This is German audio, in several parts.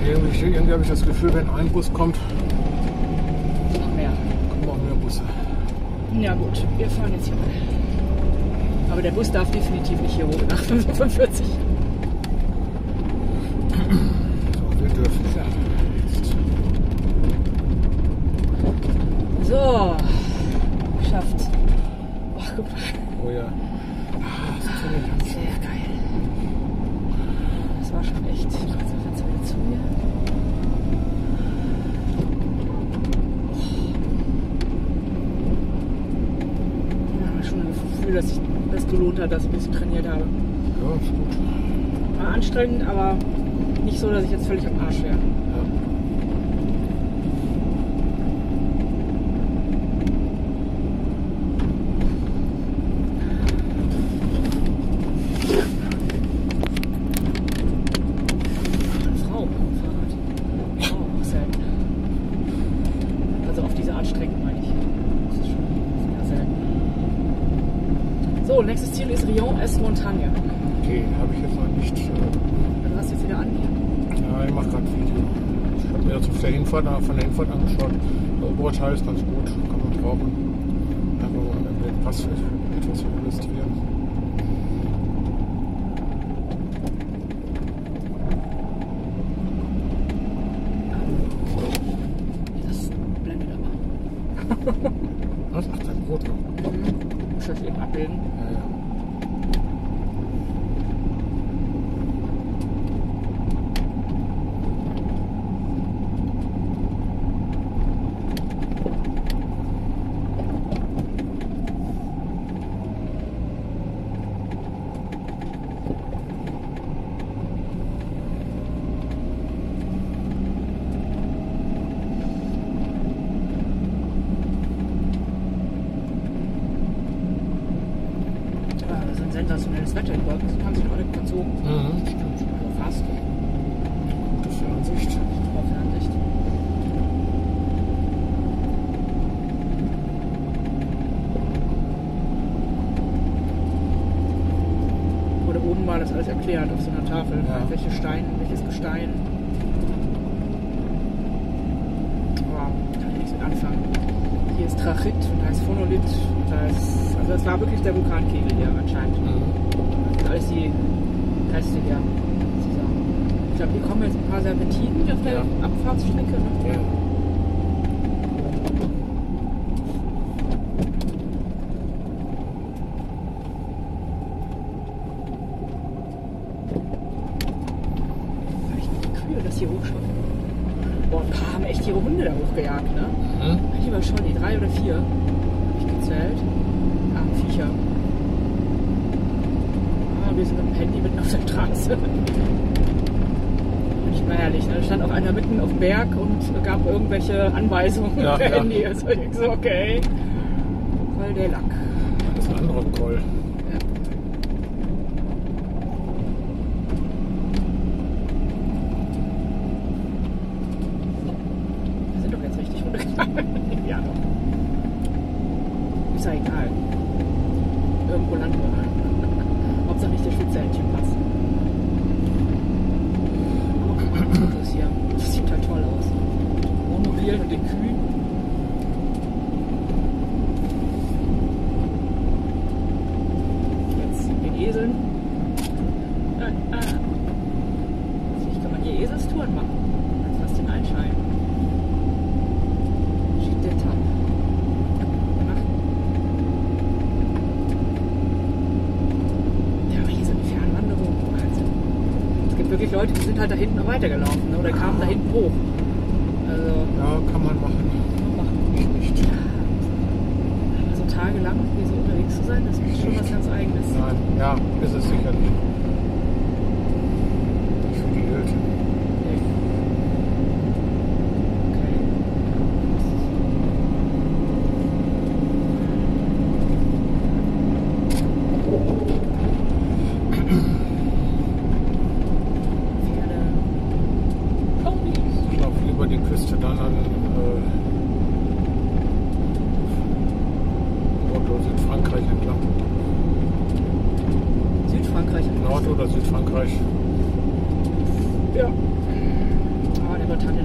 Irgendwie habe ich das Gefühl, wenn ein Bus kommt, Mehr. kommen auch mehr Busse. Ja gut, wir fahren jetzt hier mal. Aber der Bus darf definitiv nicht hier hoch nach 45. So, wir dürfen. So, geschafft. Oh, guck mal. Oh ja. Das ist toll. Sehr geil. Das war schon echt. Ich mach das Fenster wieder zu mir. Ja, schon ein Gefühl, dass sich das gelohnt hat, dass ich ein bisschen trainiert habe. Ja, ist gut. War anstrengend, aber nicht so, dass ich jetzt völlig am Arsch wäre. Ja. Frau am Fahrrad. Oh, selten. Also auf diese Art Strecken meine ich. Das ist schon sehr selten. So, nächstes Ziel ist Rion-es-Montagne. Okay, habe ich jetzt noch nicht. Du hast jetzt wieder an hier. Ja, ich mache gerade Video. Ich habe mir das auf der Hinfahrt, von der Hinfahrt angeschaut. Das Oberteil ist ganz gut, kann man brauchen. Aber im Pass etwas illustrieren. Das blendet aber. Was? Ach, dein Brot noch. Muss das eben abbilden. Ja, ja. So ein sensationelles Wetter überall. Das haben sich alle verzogen. Stimmt. Also fast. Gute Fernsicht. Auf der Ansicht. Oder oben war das alles erklärt auf so einer Tafel. Ja. Welche Steine, welches Gestein. Wow, kann ich nichts mit anfangen. Hier ist Trachit und da ist Phonolith. Und da ist, also das war wirklich der Vulkankegel hier anscheinend. Das sind alles die Reste hier. Ich glaube, hier kommen jetzt ein paar Serpentinen auf der Ja. Abfahrtsstrecke. Ne? Ja. Echt kühl, dass hier hochschaut. Boah, wir haben echt ihre Hunde da hochgejagt, ne? Ich war schon die 3 oder 4. Hab ich gezählt. Viecher. Wir sind mit dem Handy mitten auf der Straße. Nicht mehr herrlich. Ne? Da stand auch einer mitten auf dem Berg und gab irgendwelche Anweisungen Ja, per ja. Handy. Also ich so, okay. Voll der Lack. Das ist ein anderer Call. Ja. Wir sind doch jetzt richtig runtergegangen. Ja, doch. Ist ja egal. Irgendwo landen wir halt. Hauptsache nicht der Schwitzerhändchenpass. Aber guck mal, was Fotos hier. Das sieht halt toll aus. Wohnmobil und den Kühen. Jetzt den Eseln. Vielleicht kann man hier Eselstouren machen. Als was den Einschein. Steht der Tab. Ja, aber hier so eine Fernwanderung. Also, es gibt wirklich Leute, die sind halt da hinten noch weitergelaufen, ne? Oder kamen da hinten hoch. Also, Ja, kann man machen. Ich nicht. aber so tagelang hier so unterwegs zu sein, das ist schon was ganz Eigenes. Nein, ja, ist es sicherlich. Nicht für die Eltern. Nee. Okay. Pferde. Ponys. Ich laufe über die Küste dann an Südfrankreich entlang. Südfrankreich. Nord- oder Südfrankreich. Ja.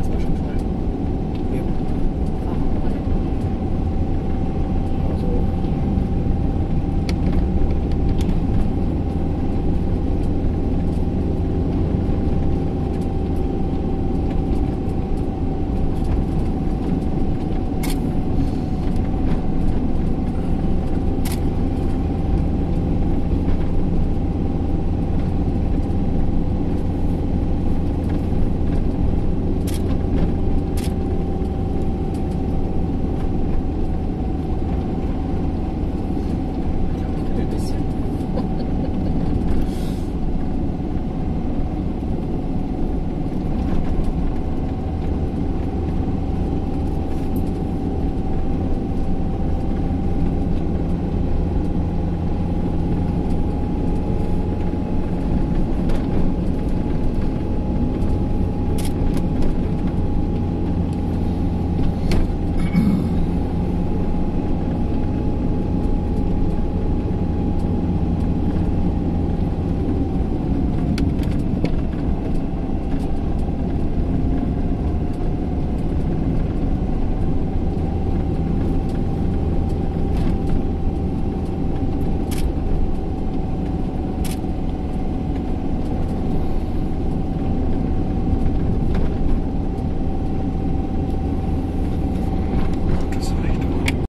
das war schon